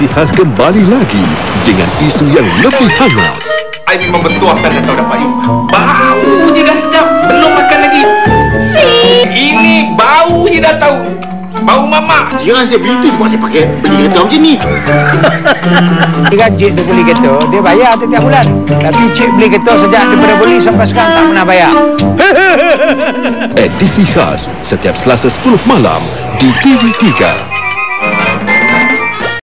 Edisi khas kembali lagi dengan isu yang lebih hangat. I memang bertuahkan dah tahu dapat you. Bau je dah sedap. Belum makan lagi. Ini bau je dah tahu. Bau mama. Jangan saya beli tu sebab saya pakai beli kereta macam ni. Dengan Cik dia beli kereta, dia bayar setiap bulan. Tapi Cik beli kereta sejak daripada beli sampai sekarang tak pernah bayar. Edisi khas setiap Selasa 10 malam di TV3.